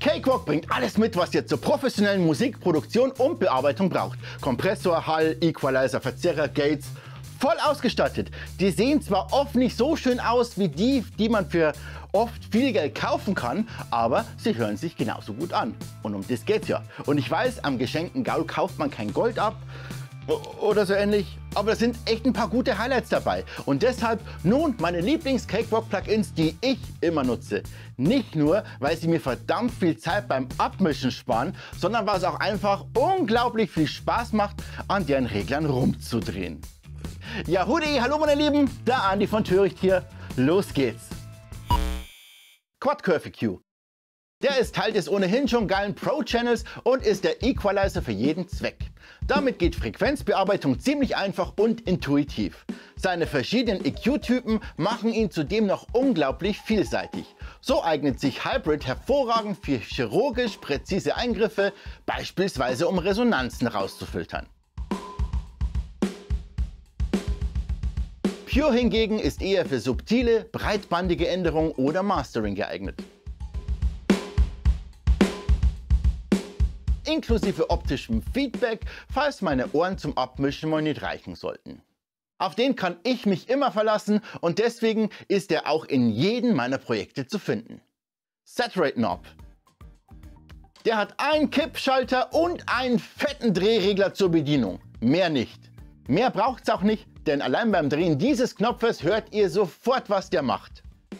Cakewalk bringt alles mit, was ihr zur professionellen Musikproduktion und Bearbeitung braucht. Kompressor, Hall, Equalizer, Verzerrer, Gates, voll ausgestattet. Die sehen zwar oft nicht so schön aus wie die man für oft viel Geld kaufen kann, aber sie hören sich genauso gut an. Und um das geht's ja. Und ich weiß, am geschenkten Gaul kauft man kein Gold ab oder so ähnlich, aber da sind echt ein paar gute Highlights dabei. Und deshalb nun meine Lieblings-Cakewalk-Plugins, die ich immer nutze. Nicht nur, weil sie mir verdammt viel Zeit beim Abmischen sparen, sondern weil es auch einfach unglaublich viel Spaß macht, an deren Reglern rumzudrehen. Ja, Hudi, hallo meine Lieben, der Andi von Töricht hier. Los geht's. Quad Curve EQ. Der ist Teil des ohnehin schon geilen Pro-Channels und ist der Equalizer für jeden Zweck. Damit geht Frequenzbearbeitung ziemlich einfach und intuitiv. Seine verschiedenen EQ-Typen machen ihn zudem noch unglaublich vielseitig. So eignet sich Hybrid hervorragend für chirurgisch präzise Eingriffe, beispielsweise um Resonanzen rauszufiltern. Pure hingegen ist eher für subtile, breitbandige Änderungen oder Mastering geeignet. Inklusive optischem Feedback, falls meine Ohren zum Abmischen mal nicht reichen sollten. Auf den kann ich mich immer verlassen und deswegen ist er auch in jedem meiner Projekte zu finden. Saturate Knob. Der hat einen Kippschalter und einen fetten Drehregler zur Bedienung. Mehr nicht. Mehr braucht es auch nicht, denn allein beim Drehen dieses Knopfes hört ihr sofort, was der macht.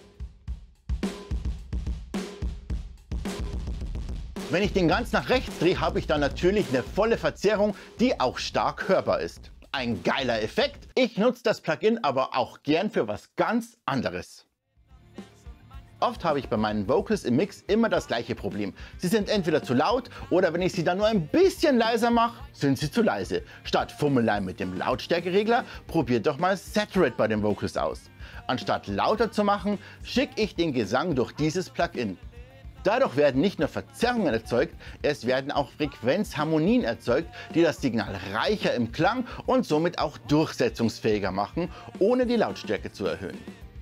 Wenn ich den ganz nach rechts drehe, habe ich dann natürlich eine volle Verzerrung, die auch stark hörbar ist. Ein geiler Effekt. Ich nutze das Plugin aber auch gern für was ganz anderes. Oft habe ich bei meinen Vocals im Mix immer das gleiche Problem. Sie sind entweder zu laut oder wenn ich sie dann nur ein bisschen leiser mache, sind sie zu leise. Statt Fummelei mit dem Lautstärkeregler, probiert doch mal Saturate bei den Vocals aus. Anstatt lauter zu machen, schicke ich den Gesang durch dieses Plugin. Dadurch werden nicht nur Verzerrungen erzeugt, es werden auch Frequenzharmonien erzeugt, die das Signal reicher im Klang und somit auch durchsetzungsfähiger machen, ohne die Lautstärke zu erhöhen.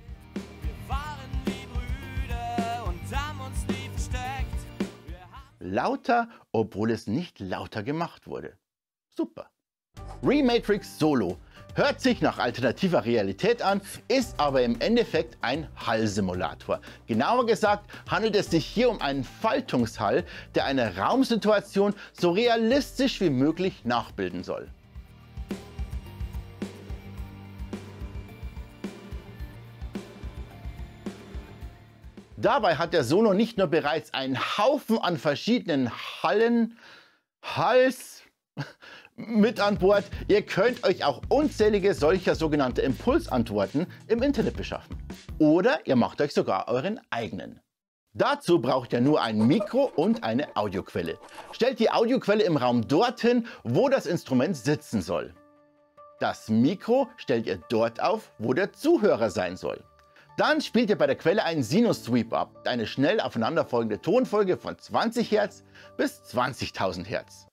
Lauter, obwohl es nicht lauter gemacht wurde. Super. Rematrix Solo. Hört sich nach alternativer Realität an, ist aber im Endeffekt ein Hallsimulator. Genauer gesagt handelt es sich hier um einen Faltungshall, der eine Raumsituation so realistisch wie möglich nachbilden soll. Dabei hat der Sono nicht nur bereits einen Haufen an verschiedenen Halls mit an Bord, ihr könnt euch auch unzählige solcher sogenannte Impulsantworten im Internet beschaffen. Oder ihr macht euch sogar euren eigenen. Dazu braucht ihr nur ein Mikro und eine Audioquelle. Stellt die Audioquelle im Raum dorthin, wo das Instrument sitzen soll. Das Mikro stellt ihr dort auf, wo der Zuhörer sein soll. Dann spielt ihr bei der Quelle einen Sinus-Sweep ab, eine schnell aufeinanderfolgende Tonfolge von 20 Hz bis 20.000 Hz.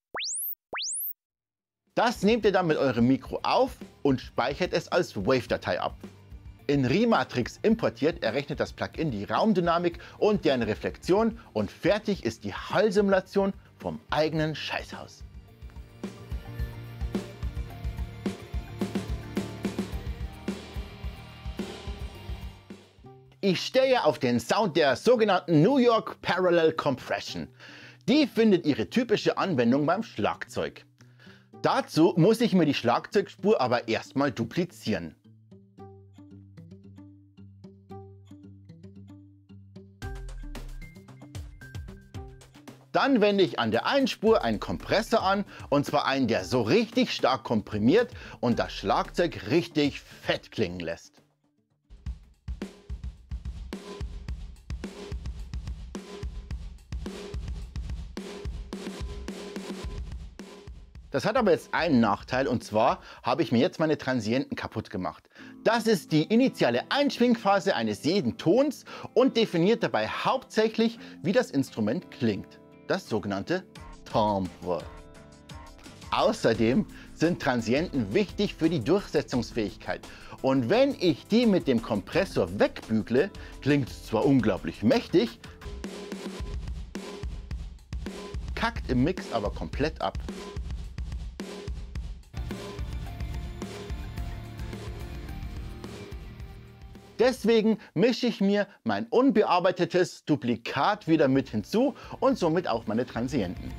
Das nehmt ihr dann mit eurem Mikro auf und speichert es als Wave-Datei ab. In Rematrix importiert errechnet das Plugin die Raumdynamik und deren Reflexion und fertig ist die Hallsimulation vom eigenen Scheißhaus. Ich stehe auf den Sound der sogenannten New York Parallel Compression. Die findet ihre typische Anwendung beim Schlagzeug. Dazu muss ich mir die Schlagzeugspur aber erstmal duplizieren. Dann wende ich an der einen Spur einen Kompressor an, und zwar einen, der so richtig stark komprimiert und das Schlagzeug richtig fett klingen lässt. Das hat aber jetzt einen Nachteil, und zwar habe ich mir jetzt meine Transienten kaputt gemacht. Das ist die initiale Einschwingphase eines jeden Tons und definiert dabei hauptsächlich, wie das Instrument klingt. Das sogenannte Timbre. Außerdem sind Transienten wichtig für die Durchsetzungsfähigkeit. Und wenn ich die mit dem Kompressor wegbügle, klingt es zwar unglaublich mächtig, kackt im Mix aber komplett ab. Deswegen mische ich mir mein unbearbeitetes Duplikat wieder mit hinzu und somit auch meine Transienten.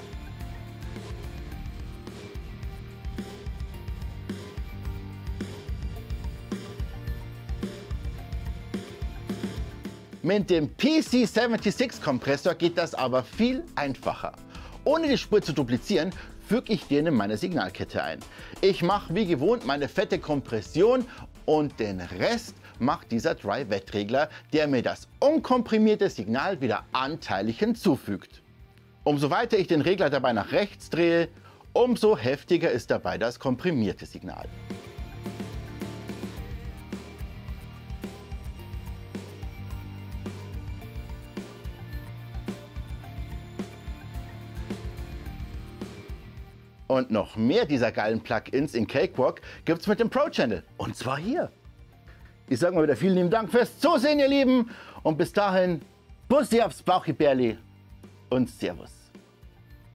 Mit dem PC76 Kompressor geht das aber viel einfacher. Ohne die Spur zu duplizieren, füge ich den in meine Signalkette ein. Ich mache wie gewohnt meine fette Kompression und den Rest macht dieser Dry-Wet-Regler, der mir das unkomprimierte Signal wieder anteilig hinzufügt. Umso weiter ich den Regler dabei nach rechts drehe, umso heftiger ist dabei das komprimierte Signal. Und noch mehr dieser geilen Plugins in Cakewalk gibt's mit dem Pro Channel. Und zwar hier. Ich sage mal wieder vielen lieben Dank fürs Zusehen, ihr Lieben. Und bis dahin, Bussi aufs Bauchibärli und Servus.